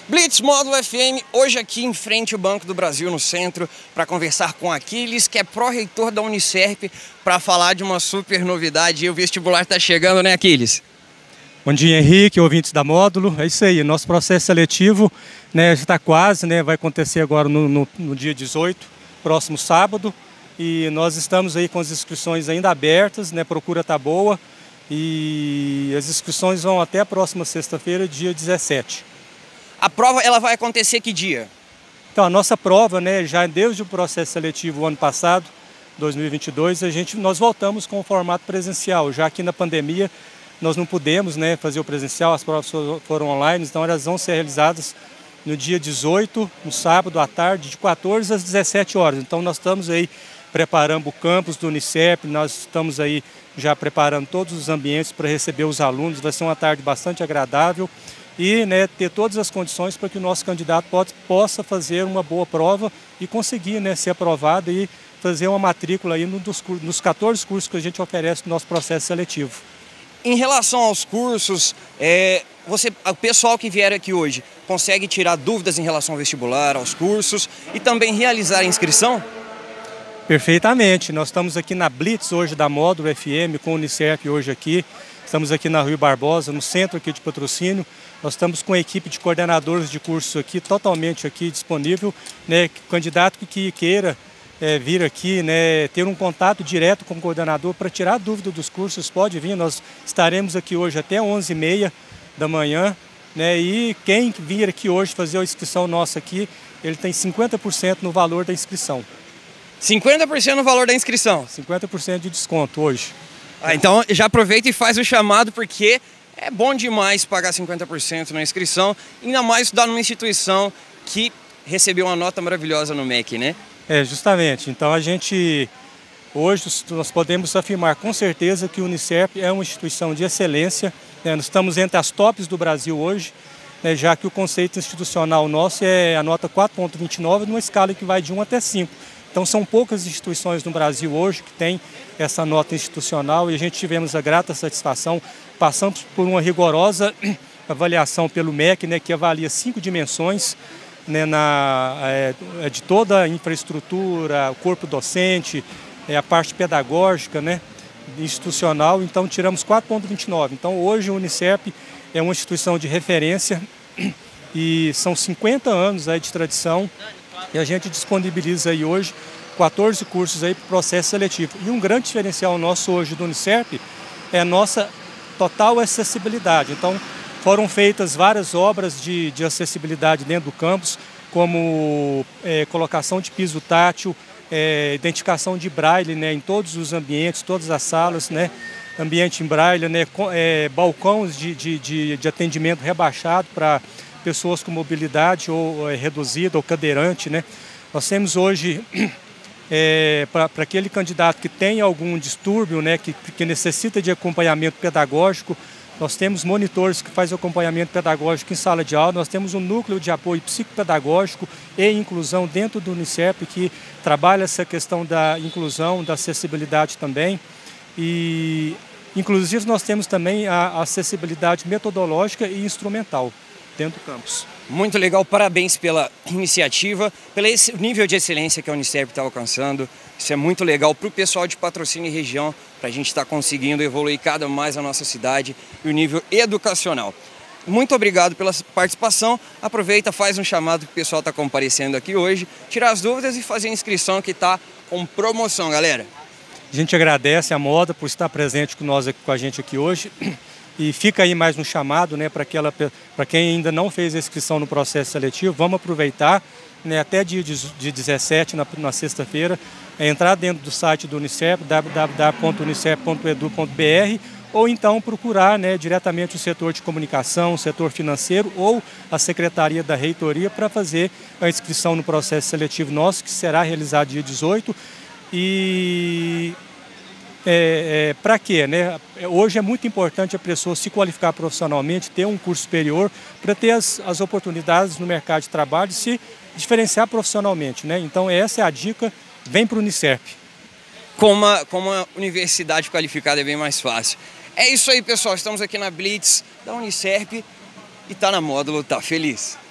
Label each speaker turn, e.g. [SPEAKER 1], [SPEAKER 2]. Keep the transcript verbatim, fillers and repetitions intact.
[SPEAKER 1] Blitz Módulo F M, hoje aqui em frente ao Banco do Brasil, no centro, para conversar com Aquiles, que é pró-reitor da Unicerp, para falar de uma super novidade. E o vestibular está chegando, né, Aquiles?
[SPEAKER 2] Bom dia, Henrique, ouvintes da Módulo. É isso aí, nosso processo seletivo, né, já está quase, né, vai acontecer agora no, no, no dia dezoito, próximo sábado. E nós estamos aí com as inscrições ainda abertas, né, procura está boa. E as inscrições vão até a próxima sexta-feira, dia dezessete.
[SPEAKER 1] A prova ela vai acontecer que dia?
[SPEAKER 2] Então, a nossa prova, né, já desde o processo seletivo ano passado, dois mil e vinte e dois, a gente, nós voltamos com o formato presencial. Já que na pandemia nós não pudemos, né, fazer o presencial, as provas foram online, então elas vão ser realizadas no dia dezoito, no sábado à tarde, de quatorze às dezessete horas. Então nós estamos aí preparando o campus do Unicerp, nós estamos aí já preparando todos os ambientes para receber os alunos. Vai ser uma tarde bastante agradável e, né, ter todas as condições para que o nosso candidato pode, possa fazer uma boa prova e conseguir, né, ser aprovado e fazer uma matrícula aí no, dos, nos quatorze cursos que a gente oferece no nosso processo seletivo.
[SPEAKER 1] Em relação aos cursos, é, você, o pessoal que vier aqui hoje consegue tirar dúvidas em relação ao vestibular, aos cursos e também realizar a inscrição?
[SPEAKER 2] Perfeitamente. Nós estamos aqui na Blitz hoje da Módulo F M, com o Unicerp hoje aqui. Estamos aqui na Rui Barbosa, no centro aqui de patrocínio. Nós estamos com a equipe de coordenadores de cursos aqui, totalmente aqui disponível, né? Candidato que queira é, vir aqui, né, ter um contato direto com o coordenador para tirar dúvida dos cursos, pode vir. Nós estaremos aqui hoje até onze e meia da manhã, né? E quem vir aqui hoje fazer a inscrição nossa aqui, ele tem cinquenta por cento no valor da inscrição.
[SPEAKER 1] cinquenta por cento no valor da inscrição?
[SPEAKER 2] cinquenta por cento de desconto hoje.
[SPEAKER 1] Ah, então já aproveita e faz o chamado, porque é bom demais pagar cinquenta por cento na inscrição, ainda mais estudar numa instituição que recebeu uma nota maravilhosa no M E C, né?
[SPEAKER 2] É, justamente. Então a gente, hoje nós podemos afirmar com certeza que o Unicerp é uma instituição de excelência, né? Nós estamos entre as tops do Brasil hoje, né? Já que o conceito institucional nosso é a nota quatro ponto vinte e nove, numa escala que vai de um até cinco. Então são poucas instituições no Brasil hoje que têm essa nota institucional e a gente tivemos a grata satisfação, passamos por uma rigorosa avaliação pelo M E C, né, que avalia cinco dimensões, né, na, é, de toda a infraestrutura, o corpo docente, é, a parte pedagógica, né, institucional. Então tiramos quatro ponto vinte e nove. Então hoje o Unicerp é uma instituição de referência e são cinquenta anos aí de tradição. E a gente disponibiliza aí hoje quatorze cursos aí para o processo seletivo. E um grande diferencial nosso hoje do Unicerp é a nossa total acessibilidade. Então foram feitas várias obras de, de acessibilidade dentro do campus, como é, colocação de piso tátil, é, identificação de braille, né, em todos os ambientes, todas as salas, né, ambiente em braille, né, é, balcões de, de, de, de atendimento rebaixado para pessoas com mobilidade ou é, reduzida ou cadeirante, né? Nós temos hoje, é, para aquele candidato que tem algum distúrbio, né, que, que necessita de acompanhamento pedagógico, nós temos monitores que fazem acompanhamento pedagógico em sala de aula, nós temos um núcleo de apoio psicopedagógico e inclusão dentro do Unicerp que trabalha essa questão da inclusão, da acessibilidade também. E, inclusive, nós temos também a acessibilidade metodológica e instrumental dentro do campus.
[SPEAKER 1] Muito legal, parabéns pela iniciativa, pelo esse nível de excelência que a Unicerp está alcançando. Isso é muito legal para o pessoal de patrocínio e região, para a gente estar tá conseguindo evoluir cada vez mais a nossa cidade e o nível educacional. Muito obrigado pela participação. Aproveita, faz um chamado que o pessoal está comparecendo aqui hoje, tirar as dúvidas e fazer a inscrição que está com promoção, galera.
[SPEAKER 2] A gente agradece a Moda por estar presente com nós, com a gente aqui hoje. E fica aí mais um chamado, né, para quem ainda não fez a inscrição no processo seletivo, vamos aproveitar, né, até dia de dezessete, na, na sexta-feira, é entrar dentro do site do Unicerp, w w w ponto unicerp ponto edu ponto b r, ou então procurar, né, diretamente o setor de comunicação, o setor financeiro ou a secretaria da reitoria para fazer a inscrição no processo seletivo nosso, que será realizado dia dezoito. E É, é, para quê, né? Hoje é muito importante a pessoa se qualificar profissionalmente, ter um curso superior, para ter as, as oportunidades no mercado de trabalho e se diferenciar profissionalmente, né? Então essa é a dica, vem para o Unicerp.
[SPEAKER 1] Com uma, com uma universidade qualificada é bem mais fácil. É isso aí, pessoal, estamos aqui na Blitz da Unicerp e tá na Módulo, tá feliz.